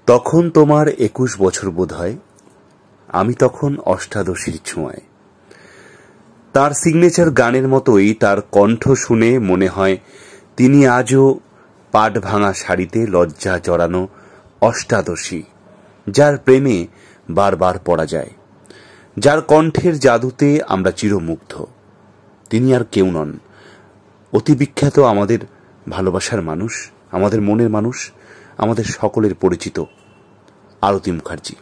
তখন তোমার 21 বছর বোধ হয়, আমি তখন অষ্টাদশীর ছোঁয়ায়। তার সিগনেচার গানের মতোই তার কণ্ঠ শুনে মনে হয় তিনি আজও পাট ভাঙা শাড়িতে লজ্জা জড়ানো অষ্টাদশী, যার প্রেমে বারবার পড়া যায়, যার কণ্ঠের জাদুতে আমরা চিরমুগ্ধ। তিনি আর কেউ নন, অতি বিখ্যাত আমাদের ভালোবাসার মানুষ, আমাদের মনের মানুষ, আমাদের সকলের পরিচিত আরতি মুখার্জি।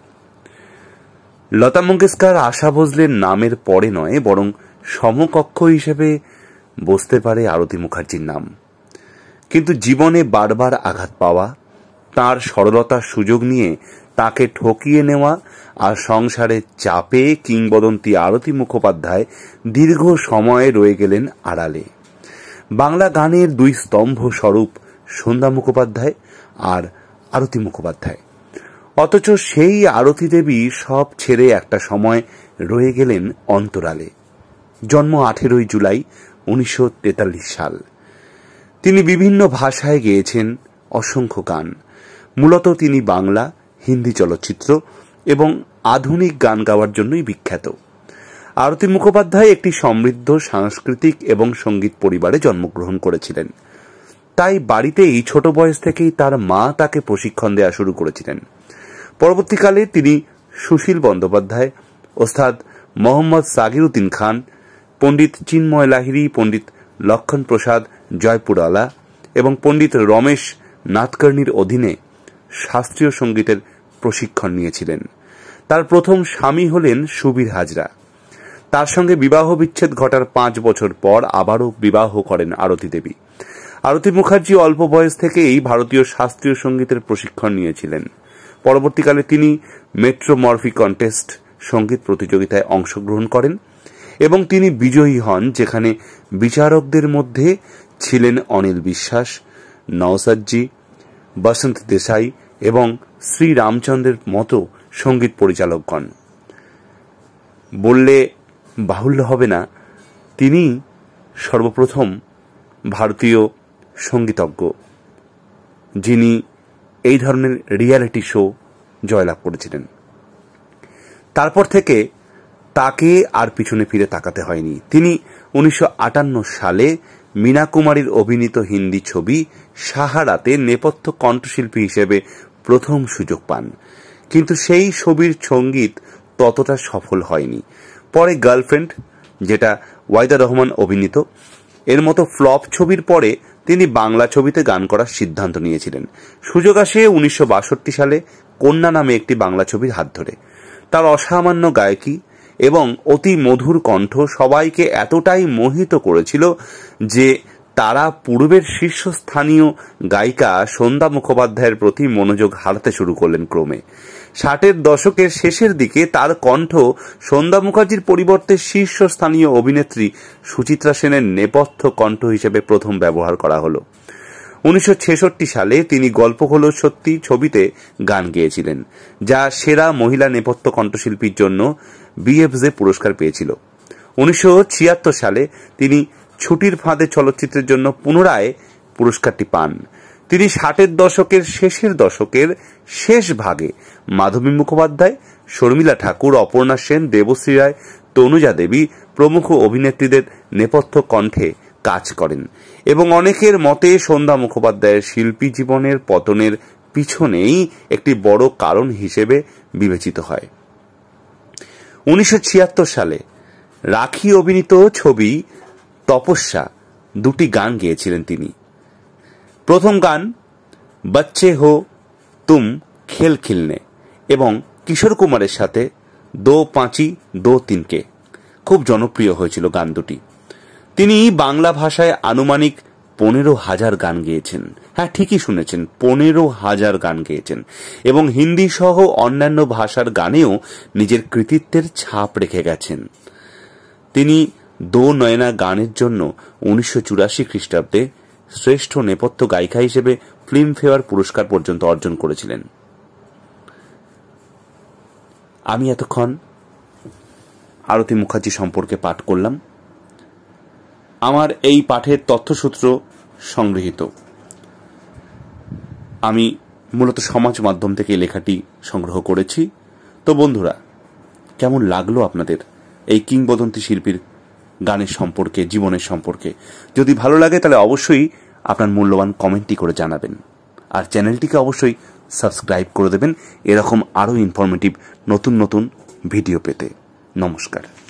লতা মঙ্গেশকর আশা ভোসলের নামের পরে নয়, বরং সমকক্ষ হিসেবে বসতে পারে আরতি মুখার্জির নাম। কিন্তু জীবনে বারবার আঘাত পাওয়া, তার সরলতার সুযোগ নিয়ে তাকে ঠকিয়ে নেওয়া আর সংসারের চাপে কিংবদন্তি আরতি মুখোপাধ্যায় দীর্ঘ সময়ে রয়ে গেলেন আড়ালে। বাংলা গানের দুই স্তম্ভ স্বরূপ সন্ধ্যা মুখোপাধ্যায় আর আরতি মুখোপাধ্যায়। অথচ সেই আরতি দেবী সব ছেড়ে একটা সময় রয়ে গেলেন অন্তরালে। জন্ম 18 জুলাই 1943 সাল। তিনি বিভিন্ন ভাষায় গেয়েছেন অসংখ্য গান। মূলত তিনি বাংলা, হিন্দি চলচ্চিত্র এবং আধুনিক গান গাওয়ার জন্যই বিখ্যাত। আরতি মুখোপাধ্যায় একটি সমৃদ্ধ সাংস্কৃতিক এবং সঙ্গীত পরিবারে জন্মগ্রহণ করেছিলেন। তাই বাড়িতেই ছোট বয়স থেকেই তার মা তাকে প্রশিক্ষণ দেওয়া শুরু করেছিলেন। পরবর্তীকালে তিনি সুশীল বন্দ্যোপাধ্যায়, ওস্তাদ মোহাম্মদ সাগিরউদ্দিন খান, পণ্ডিত চিন্ময় লাহিড়ী, পণ্ডিত লক্ষণ প্রসাদ জয়পুরওয়ালা এবং পণ্ডিত রমেশ নাথকর্ণীর অধীনে শাস্ত্রীয় সঙ্গীতের প্রশিক্ষণ নিয়েছিলেন। তার প্রথম স্বামী হলেন সুবীর হাজরা। তার সঙ্গে বিবাহ বিচ্ছেদ ঘটার 5 বছর পর আবারও বিবাহ করেন আরতি দেবী। আরতি মুখার্জি অল্প বয়স থেকেই ভারতীয় শাস্ত্রীয় সঙ্গীতের প্রশিক্ষণ নিয়েছিলেন। পরবর্তীকালে তিনি মেট্রোমরফি কন্টেস্ট সঙ্গীত প্রতিযোগিতায় অংশগ্রহণ করেন এবং তিনি বিজয়ী হন, যেখানে বিচারকদের মধ্যে ছিলেন অনিল বিশ্বাস, নওসাদজি, বসন্ত দেশাই এবং শ্রী রামচন্দ্রের মতো সঙ্গীত পরিচালকগণ। বললে বাহুল্য হবে না, তিনি সর্বপ্রথম ভারতীয় সঙ্গীতজ্ঞ যিনি এই ধরনের রিয়ালিটি শো জয়লাভ করেছিলেন। তারপর থেকে তাকে আর পিছনে ফিরে তাকাতে হয়নি। তিনি 1958 সালে মীনা কুমারীর অভিনীত হিন্দি ছবি সাহারাতে নেপথ্য কণ্ঠশিল্পী হিসেবে প্রথম সুযোগ পান, কিন্তু সেই ছবির সঙ্গীত ততটা সফল হয়নি। পরে গার্লফ্রেন্ড, যেটা ওয়াহিদা রহমান অভিনীত, এর মতো ফ্লপ ছবির পরে তিনি বাংলা ছবিতে গান করার সিদ্ধান্ত নিয়েছিলেন। সুযোগ আসে 1962 সালে কন্যা নামে একটি বাংলা ছবির হাত ধরে। তার অসামান্য গায়কী এবং অতি মধুর কণ্ঠ সবাইকে এতটাই মোহিত করেছিল যে তারা পূর্বের শীর্ষস্থানীয় গায়িকা সন্ধ্যা মুখোপাধ্যায়ের প্রতি মনোযোগ হারাতে শুরু করলেন ক্রমে। 60-এর দশকের শেষের দিকে তার কণ্ঠ সন্ধ্যা মুখার্জির পরিবর্তে শীর্ষস্থানীয় অভিনেত্রী সুচিত্রা সেনের নেপথ্য কণ্ঠ হিসেবে প্রথম ব্যবহার করা হল। 1966 সালে তিনি গল্প হলো সত্যি ছবিতে গান গেয়েছিলেন, যা সেরা মহিলা নেপথ্য কণ্ঠশিল্পীর জন্য বিএফজে পুরস্কার পেয়েছিল। 1976 সালে তিনি ছুটির ফাঁদে চলচ্চিত্রের জন্য পুনরায় পুরস্কারটি পান। তিনি 60-এর দশকের শেষ ভাগে মাধবী মুখোপাধ্যায়, শর্মিলা ঠাকুর, অপর্ণা সেন, দেবশ্রী রায়, তনুজা দেবী প্রমুখ অভিনেত্রীদের নেপথ্য কণ্ঠে কাজ করেন এবং অনেকের মতে সন্ধ্যা মুখোপাধ্যায়ের শিল্পী জীবনের পতনের পিছনেই একটি বড় কারণ হিসেবে বিবেচিত হয়। 1976 সালে রাখি অভিনীত ছবি তপস্যা 2টি গান গেয়েছিলেন তিনি। প্রথম গান বচ্চে হো তুম খেল খিলনে এবং কিশোর কুমারের সাথে দো পাঁচি দো তিনকে খুব জনপ্রিয় হয়েছিল গান দুটি। তিনি বাংলা ভাষায় আনুমানিক 15,000 গান গেয়েছেন। হ্যাঁ, ঠিকই শুনেছেন, 15,000 গান গেয়েছেন এবং হিন্দি সহ অন্যান্য ভাষার গানেও নিজের কৃতিত্বের ছাপ রেখে গেছেন। তিনি দো নয়না গানের জন্য 1984 খ্রিস্টাব্দে শ্রেষ্ঠ নেপথ্য গায়িকা হিসেবে ফিল্মফেয়ার পুরস্কার পর্যন্ত অর্জন করেছিলেন। আমি এতক্ষণ আরতি মুখার্জি সম্পর্কে পাঠ করলাম। আমার এই পাঠের তথ্যসূত্র সংগৃহীত। আমি মূলত সমাজ মাধ্যম থেকে লেখাটি সংগ্রহ করেছি। তো বন্ধুরা, কেমন লাগলো আপনাদের এই কিংবদন্তি শিল্পীর গানের সম্পর্কে, জীবনের সম্পর্কে? যদি ভালো লাগে তাহলে অবশ্যই আপনার মূল্যবান কমেন্টটি করে জানাবেন, আর চ্যানেলটিকে অবশ্যই সাবস্ক্রাইব করে দেবেন এরকম আরও ইনফরমেটিভ নতুন নতুন ভিডিও পেতে। নমস্কার।